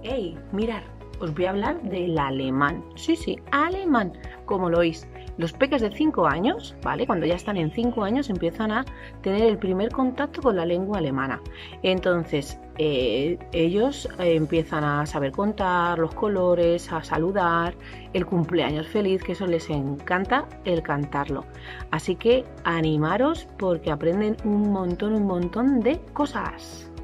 Hey, mirad, os voy a hablar del alemán. Sí, sí, alemán, como lo oís. Los peques de 5 años, ¿vale? Cuando ya están en 5 años empiezan a tener el primer contacto con la lengua alemana. Entonces, ellos empiezan a saber contar los colores, a saludar, el cumpleaños feliz, que eso les encanta el cantarlo. Así que animaros porque aprenden un montón de cosas.